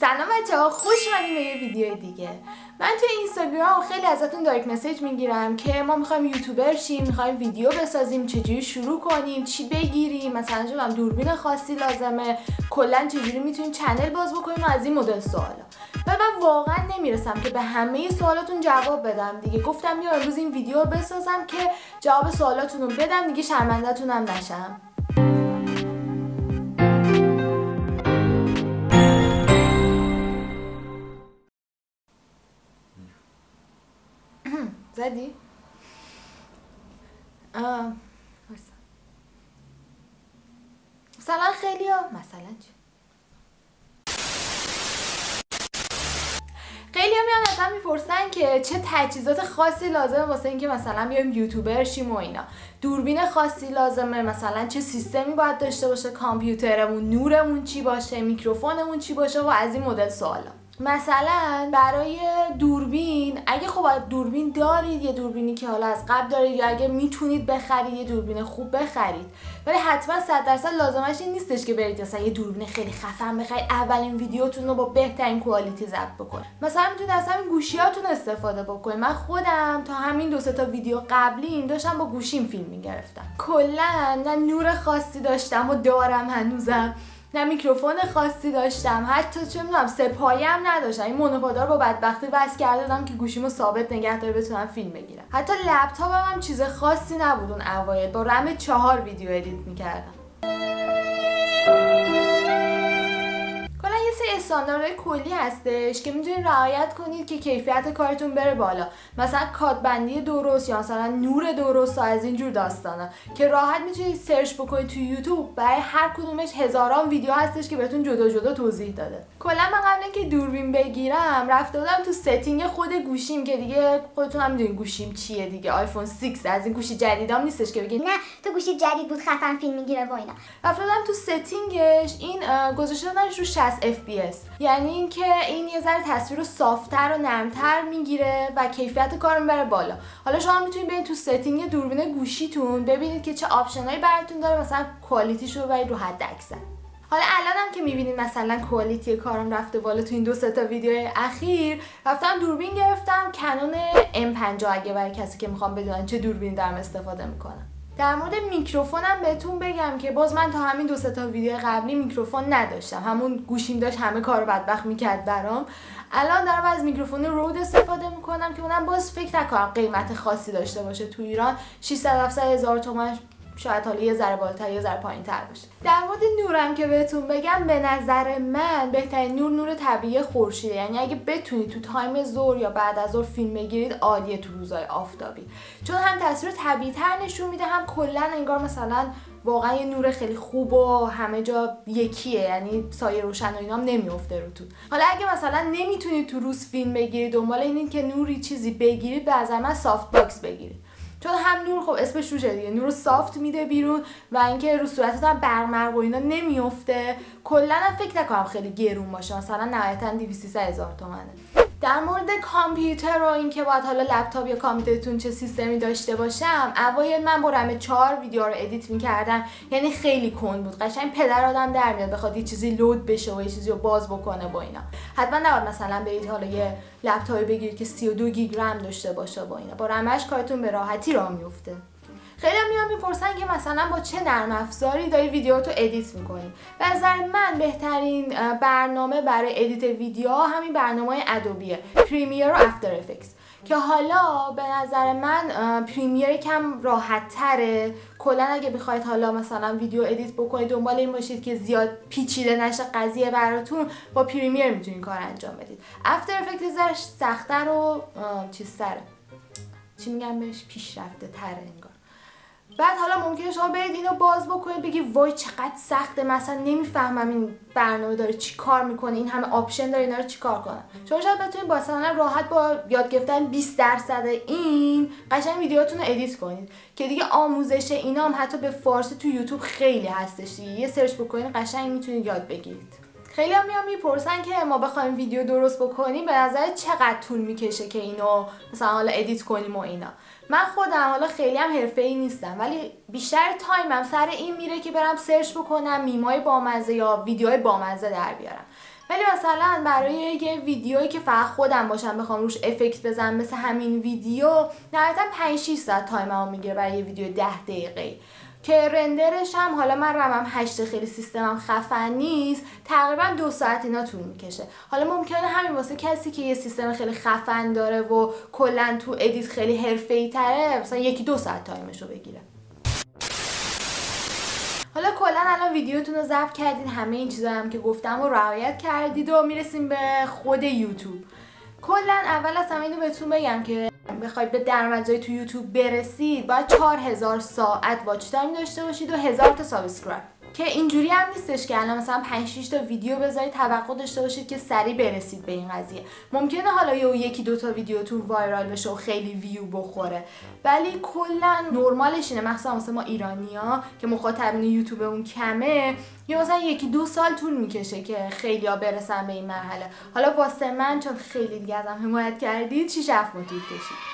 سلام بچه‌ها، خوش اومدین به یه ویدیو دیگه. من توی اینستاگرام خیلی ازتون دایرکت مسیج میگیرم که ما میخوایم یوتیوبر شیم، میخوایم ویدیو بسازیم، چجوری شروع کنیم، چی بگیریم، مثلا چه دوربین خاصی لازمه، کلا چجوری میتونیم چنل باز بکنیم و از این مدل سوالا. و من واقعا نمیرسم که به همه سوالاتون جواب بدم دیگه. گفتم بیا امروز این ویدیو رو بسازم که جواب سوالاتون رو بدم دیگه، شرمنده‌تون هم نشم. زدی؟ مثلا خیلی ها مثلا چی؟ خیلی ها میان ازم میپرسن که چه تجهیزات خاصی لازمه واسه اینکه مثلا بیایم یوتیوبر شیم و اینا. دوربین خاصی لازمه، مثلا چه سیستمی باید داشته باشه کامپیوترمون، نورمون چی باشه، میکروفونمون چی باشه و از این مدل سوالا. مثلا برای دوربین اگه خب دوربین دارید، یه دوربینی که حالا از قبل دارید، یا اگه میتونید بخرید یه دوربین خوب بخرید، ولی حتما 100% لازمش این نیستش که برید مثلا یه دوربین خیلی خفن بخرید اولین ویدیوتون رو با بهترین کوالیتی ضبط بکنید. مثلا میتونید از همین گوشیاتون استفاده بکنید. من خودم تا همین 2-3 تا ویدیو قبلیم داشتم با گوشیم فیلم میگرفتم. کلا نه نور خاصی داشتم و دارم هنوزم، نه میکروفون خاصی داشتم، حتی چه میدونم سه‌پایه هم نداشتم. این مونوپادار با بدبختی وصل کرده بودم که گوشیمو ثابت نگه داره بتونم فیلم بگیرم. حتی لپتاپم هم چیز خاصی نبود اون اوایل، با رم 4 ویدیو ادیت میکردم. کلا یه سری استانداردهای کلی هستش که میتونید رعایت کنید که کیفیت کارتون بره بالا. مثلا کادبندی درست یا مثلا نور درست و از اینجور داستانا که راحت میتونید سرچ بکنید تو یوتیوب. برای هر کدومش هزاران ویدیو هستش که بهتون جدا جدا توضیح داده. کلا من قبل اینکه دوربین بگیرم رفته بودم تو ستینگ خود گوشیم که دیگه خودتون هم میدونید گوشیم چیه دیگه، آیفون 6 از این گوشی جدیدام نیستش که بگید نه تو گوشی جدید بود خفن فیلم میگیره و اینا. رفته بودم تو ستینگش این گذاشته بودنش رو 60 fps، یعنی اینکه این یه ذره تصویر رو صافت‌تر و نرم‌تر میگیره و کیفیت کارم بره بالا. حالا شما میتونید برید تو ستینگ دوربین گوشیتون ببینید که چه آپشنایی براتون داره، مثلا کوالیتیش رو ببرید رو حد اکثر. حالا الانم که میبینید مثلا کوالیتی کارم رفته بالا تو این 2-3 تا ویدیو اخیر، رفتم دوربین گرفتم کانون M50 اگه برای کسی که میخوام بدونن چه دوربین دارم استفاده میکنم. در مورد میکروفونم بهتون بگم که باز من تا همین 2-3 تا ویدیو قبلی میکروفون نداشتم، همون گوشیم داشت همه کارو بدبخت میکرد برام. الان دارم از میکروفون رود استفاده میکنم که اونم باز فکر نکنم قیمت خاصی داشته باشه. تو ایران 600-700 هزار تومان، شاید حالا یه ذره بالاتر یه ذره پایین‌تر باشه. در مورد نورم که بهتون بگم، به نظر من بهترین نور طبیعی خورشیده. یعنی اگه بتونید تو تایم ظهر یا بعد از ظهر فیلم بگیرید عالیه تو روزهای آفتابی، چون هم تصویر طبیعی‌تر نشون میده، هم کلا انگار مثلا واقعا یه نور خیلی خوب و همه جا یکیه، یعنی سایه روشن و اینام نمیافته روتون. حالا اگه مثلا نمیتونید تو روز فیلم بگیرید، دنبال اینید که نوری چیزی بگیرید، به نظر من سافت باکس بگیرید، چون هم نور خب اسمش روشه دیگه، نور سافت میده بیرون و اینکه رو صورتت هم برق و اینا نمیافته. کلا فکر نکنم خیلی گرون باشه، مثلا نهایتا 200-300 هزار تومانه. در مورد کامپیوتر و اینکه باید حالا لپتاپ یا کامپیوترتون چه سیستمی داشته باشم، اوایل من با رم 4 ویدیو رو ادیت میکردم، یعنی خیلی کند بود، قشنگ پدر آدم در میاد بخواد یه چیزی لود بشه و یه چیزی رو باز بکنه و اینا. حتما نباید مثلا برید حالا یه لپتاپ بگیرید که 32 گیگ رم داشته باشه و اینا، با رمش کارتون به راحتی راه میفته. خیلی میان میپرسن که مثلا با چه نرم افزاری داری ویدیوتو ادیت میکنی. به نظر من بهترین برنامه برای ادیت ویدیو همین برنامه‌های ادوبیه، پریمیر و افتر افکتس، که حالا به نظر من پریمیر کم راحت تره. کلا اگه بخواید حالا مثلا ویدیو ادیت بکنید دنبال این باشید که زیاد پیچیده نشه قضیه براتون، با پریمیر میتونید کار انجام بدید. افتر افکتس سخت‌تر و چیزتره، چی میگم بهش، پیشرفته تره انگار. بعد حالا ممکنه شما برید اینو باز بکنید بگی وای چقدر سخته، مثلا نمیفهمم این برنامه داره چی کار میکنه، این همه آپشن داره اینا رو چیکار کنم. شما شاید بتونید مثلا راحت با یاد گرفتن 20% این قشنگ ویدیوتون رو ادیت کنید، که دیگه آموزش اینا هم حتی به فارسی تو یوتیوب خیلی هستش دیگه، یه سرچ بکنید قشنگ میتونید یاد بگیرید. خیلی هم میپرسن که ما بخوایم ویدیو درست بکنیم به نظر چقدر طول میکشه که اینو مثلا حالا ادیت کنیم و اینا. من خودم حالا خیلی هم حرفه‌ای نیستم، ولی بیشتر تایمم سر این میره که برم سرچ بکنم میمای بامزه یا ویدیوهای بامزه در بیارم. ولی مثلا برای یه ویدیویی که فقط خودم باشم بخوام روش افکت بزنم مثل همین ویدیو نهایتا 5-6 ساعت تایممو میگیره برای یه ویدیو 10 دقیقه‌ای که رندرش هم حالا من رمم 8 خیلی سیستمم خفن نیست، تقریبا 2 ساعت اینا طول میکشه. حالا ممکنه همین واسه کسی که یه سیستم خیلی خفن داره و کلا تو ادیت خیلی حرفه‌ای تره مثلا 1-2 ساعت تایمشو بگیره. حالا کلا الان ویدیوتون رو ضبط کردید، همه این چیزا هم که گفتم رو رعایت کردید و میرسیم به خود یوتیوب. کلا اول از همه اینو بهتون بگم که بخواید به درآمدزایی تو یوتیوب برسید باید 4000 ساعت واچ تایم داشته باشید و 1000 تا سابسکرایب، که اینجوری هم نیستش که الان مثلا 5-6 تا ویدیو بذارید توقع داشته باشید که سریع برسید به این قضیه. ممکنه حالا یکی دو تا ویدیوتون وایرال بشه و خیلی ویو بخوره، ولی کلا نرمالش اینه مخصوصا واسه ما ایرانی‌ها که مخاطبین یوتیوبمون کمه، یا مثلا 1-2 سال طول میکشه که خیلی‌ها برسن به این مرحله. حالا واسه من چون خیلی دیگه ازم حمایت کردید 6-7 ماه طول کشید.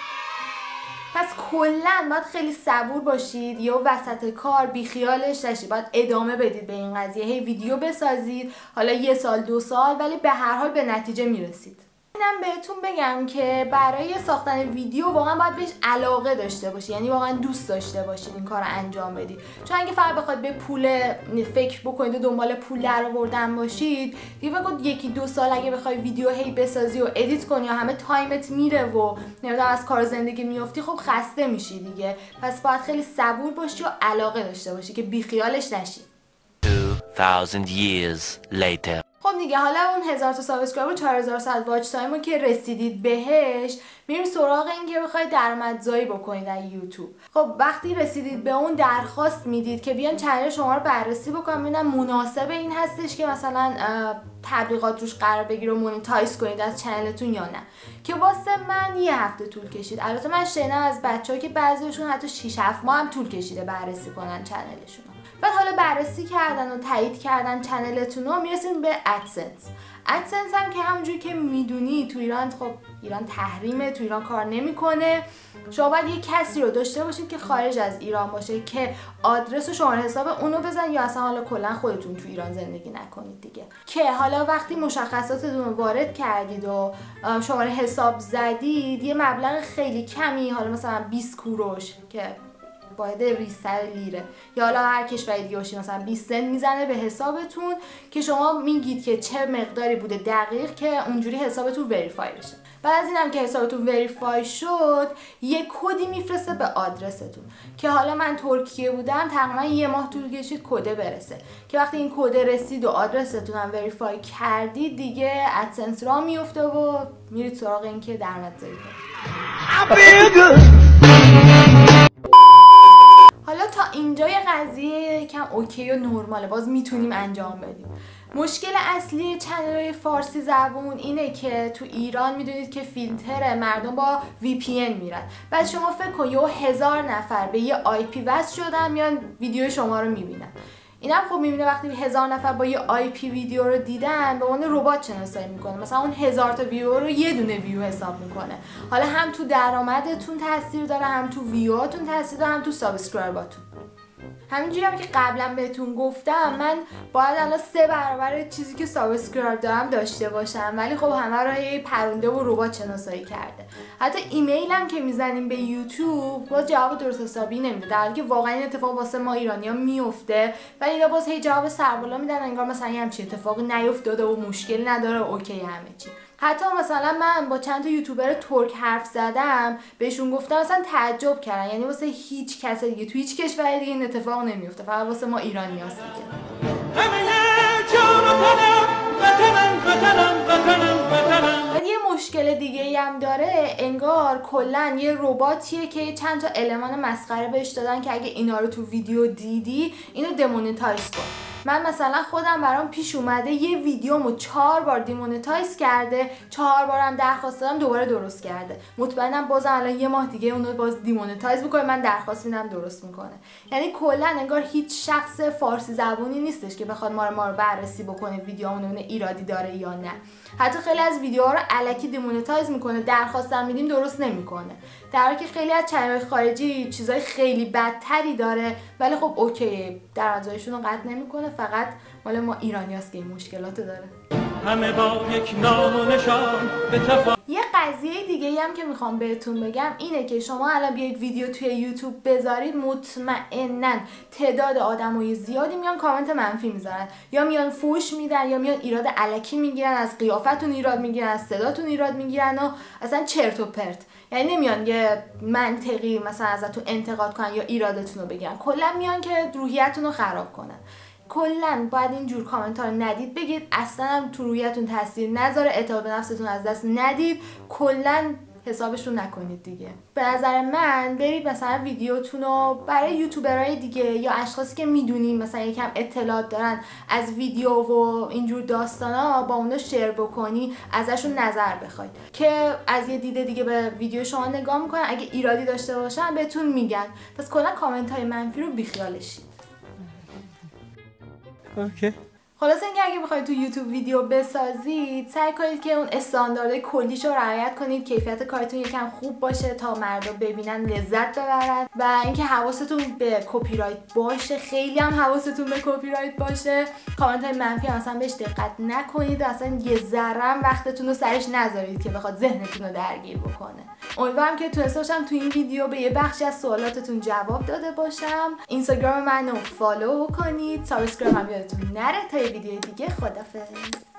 پس کلا باید خیلی صبور باشید، یا وسط کار بیخیالش نشید، باید ادامه بدید به این قضیه، هی ویدیو بسازید، حالا 1 سال 2 سال ولی به هر حال به نتیجه میرسید. اینم بهتون بگم که برای ساختن ویدیو واقعا باید بهش علاقه داشته باشید، یعنی واقعا دوست داشته باشید این کار رو انجام بدید. چون اگه فقط بخواید به پول فکر بکنید و دنبال پول درآوردن باشید، دیگه فکر 1-2 سال اگه بخوای ویدیو هی بسازی و ادیت کنی یا همه تایمت میره و نمیدونم از کار زندگی میافتی، خب خسته میشی دیگه. پس باید خیلی صبور باشی و علاقه داشته باشی که بیخیالش نشی. 2000 years later. خب دیگه حالا اون 1000 تا سابسکرایب و 4000 ساعت واچ تایمو که رسیدید بهش، میریم سراغ این که بخواید درآمدزایی بکنید از یوتیوب. خب وقتی رسیدید به اون درخواست میدید که بیان چنل شما رو بررسی بکنن ببینن مناسب این هستش که مثلا تبلیغات روش قرار بگیره و مونتایز کنید از چنلتون یا نه، که واسه من 1 هفته طول کشید. البته من شنیدم از بچه‌ها که بعضیشون حتی 6-7 ماه هم طول کشیده بررسی کنن چنلشون. بعد حالا بررسی کردن و تایید کردن چنلتون رو میرسیم به ادسنس. ادسنس هم که همونجوری که میدونی تو ایران، خب ایران تحریمه، تو ایران کار نمیکنه. شما باید یه کسی رو داشته باشید که خارج از ایران باشه که آدرس و شماره حساب اونو بزن، یا اصلا حالا کلا خودتون تو ایران زندگی نکنید دیگه. که حالا وقتی مشخصاتتون رو وارد کردید و شماره حساب زدید، یه مبلغ خیلی کمی، حالا مثلا 20 کوروش که واحد ریستر لیره، یا حالا هر کشوری دیگه باشی مثلا 20 سنت میزنه به حسابتون که شما میگید که چه مقداری بوده دقیق که اونجوری حسابتون وریفای بشه. بعد از اینم که حسابتون وریفای شد، یه کدی میفرسته به آدرستون که حالا من ترکیه بودم، تقریبا 1 ماه طول کشید کد برسه، که وقتی این کد رسید و آدرستون هم وریفای کردید دیگه ادسنس را میفته و میرید سراغ این که درآمدزایی کنید. حالا تا اینجای قضیه یکم اوکی و نرماله، باز میتونیم انجام بدیم. مشکل اصلی چنل‌های فارسی زبون اینه که تو ایران میدونید که فیلتره، مردم با VPN میرن. بعد شما فکر کن 1000 نفر به یه IP وصل شدن میان ویدیو شما رو میبینن. اینم خب میبینه وقتی 1000 نفر با یه IP ویدیو رو دیدن، به عنوان ربات شناسایی میکنه، مثلا اون 1000 تا ویو رو یه دونه ویو حساب میکنه. حالا هم تو درآمدتون تاثیر داره، هم تو ویوهاتون تاثیر داره، هم تو سابسکرایباتون. همینجوری هم که قبلا بهتون گفتم، من باید الان 3 برابر چیزی که سابسکرایب دارم داشته باشم، ولی خب همه رو هی پرونده و ربات شناسایی کرده. حتی ایمیل هم که میزنیم به یوتیوب باز جواب درست حسابی نمیده، در حالی که واقعا این اتفاق واسه ما ایرانی‌ها میفته، ولی اینا باز هی جواب سربالا میدن انگار مثلا همچین اتفاقی نیفتاده و مشکلی نداره، اوکی همه چی. حتی مثلا من با چند تا یوتیوبر ترک حرف زدم، بهشون گفتم مثلا تعجب کردن، یعنی واسه هیچ کس دیگه تو هیچ کشور دیگه این اتفاق نمیفته، فقط واسه ما ایرانیاست دیگه. ولی یه مشکل دیگه ای هم داره، انگار کلا یه رباتیه که چند تا المان مسخره بهش دادن که اگه اینا رو تو ویدیو دیدی اینو دمونتایز کن. من مثلا خودم برام پیش اومده یه ویدیومو 4 بار دیمونتایز کرده، 4 بارم درخواست دادم دوباره درست کرده. مطمئنم بازم الان 1 ماه دیگه اونو باز دیمونتایز میکنه، من درخواست میدم درست میکنه. یعنی کلا انگار هیچ شخص فارسی زبونی نیستش که بخواد ما رو بررسی بکنه ویدیومون اون ایرادی داره یا نه. حتی خیلی از ویدیوها رو الکی دیمونتایز میکنه، درخواستم میدیم درست نمیکنه، در حالی که خیلی از چنل‌های خارجی چیزای خیلی بدتری داره، ولی خب اوکی درآمدزاییشون رو قطع نمیکنه، فقط مال ما ایرانیاست که این مشکلات داره. همه با یک نام و نشان به یه قضیه دیگه هم که میخوام بهتون بگم اینه که شما الان بیاید ویدیو توی یوتیوب بذارید، مطمئناً تعداد آدمای زیادی میان کامنت منفی میذارن، یا میان فوش میدن، یا میان ایراد الکی میگیرن، از قیافتون ایراد میگیرن، از صداتون ایراد میگیرن و اصلا چرت و پرت. یعنی نمیان یه منطقی مثلا ازتون انتقاد کنن یا ایرادتون رو بگیرن، کلا میان که روحیه‌تون رو خراب کنن. کلا باید اینجور کامنت ها رو ندید بگید، اصلا هم تو روحیه‌تون تاثیر نذاره، اعتماد به نفستون از دست ندید، کلا حسابشون نکنید دیگه. به نظر من برید مثلا ویدیوتون رو برای یوتیوبرهای دیگه یا اشخاصی که میدونین مثلا یکم اطلاعات دارن از ویدیو و اینجور داستانا با اونا شیر بکنی، ازشون نظر بخواید که از یه دیده دیگه به ویدیو شما نگاه میکنن، اگه ایرادی داشته باشن بهتون میگن. پس کلا کامنت های منفی رو بیخیالشید. اوکی. خلاص اینکه اگه بخواید تو یوتیوب ویدیو بسازید، سعی کنید که اون استانداردهای کلیش رو رعایت کنید، کیفیت کارتون یکم خوب باشه تا مردم ببینن لذت ببرن، و اینکه حواستون به کپی رایت باشه، خیلی هم حواستون به کپی رایت باشه. کامنت های منفی هم اصلا بهش دقت نکنید، اصلا یه ذره وقتتون رو سرش نذارید که بخواد ذهنتون رو درگیر بکنه. امیدوارم که تونسته باشم تو این ویدیو به یه بخشی از سوالاتتون جواب داده باشم. اینستاگرام منو فالو کنید، سابسکرایب هم یادتون نره. تا ویدیو دیگه، خدافظ.